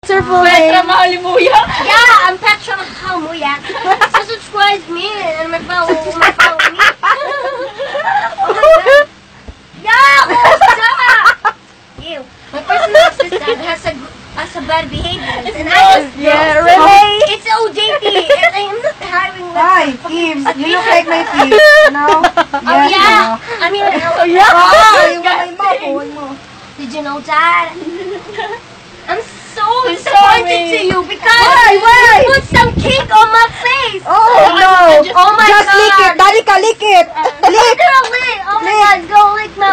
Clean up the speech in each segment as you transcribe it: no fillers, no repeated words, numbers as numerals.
Petra Mahalimuya. Yeah, I'm Petra Mahalimuya. So subscribe me and my follow me. Oh my god. Yeah, ew. My personal assistant has a bad behavior. And Really? it's OJT. And I'm not having Hi, Kim. You look like my teeth. No? Oh yeah. I mean, did you know that? I'm so disappointed to you because Why? you put some cake on my face. Oh, no. Oh my Just god. lick it. Dali ka, lick it. Lick. Go lick. Oh my god, go lick my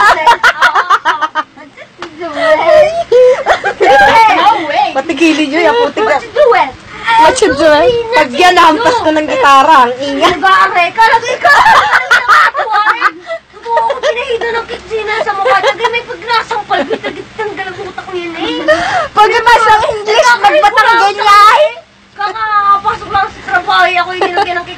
No way. Patigilin nyo yan. Putik What na. you do it? What you doing? Pag yan, nahampas ko ng gitara. Ang ingat. Nag-aare ka. Nag-ikaw. Kung ako pinahido ng kitsina sa mukha, tagay may pagrasang palbit-agit ng galagutak niya na eh. Pag ibasang English, magbatang ganyan. Kakapasok lang sa trabaho, ako yung nilagyan ng